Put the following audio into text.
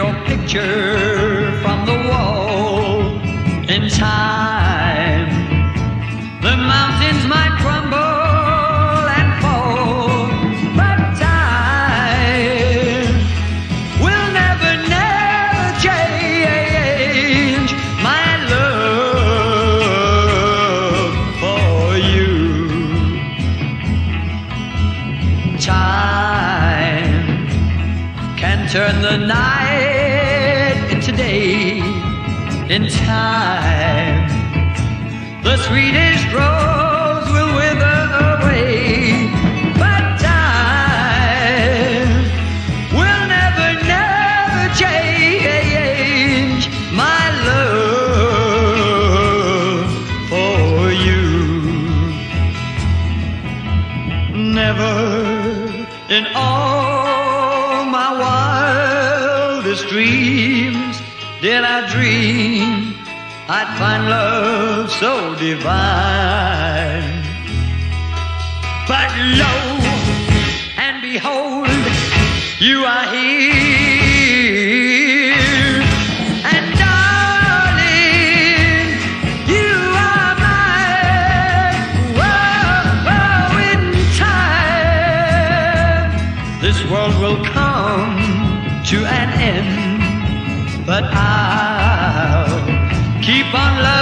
your picture from the wall. In time, the mountains might crumble and fall, but time will never, never change my love for you. Time can turn the night into day. In time, the sweetest rose will wither away, but time will never, never change my love for you. Never in all my wildest dreams did I dream I'd find love so divine. But lo and behold, you are here, and darling, you are mine. Whoa, in time, this world will come to an end, but I'll keep on loving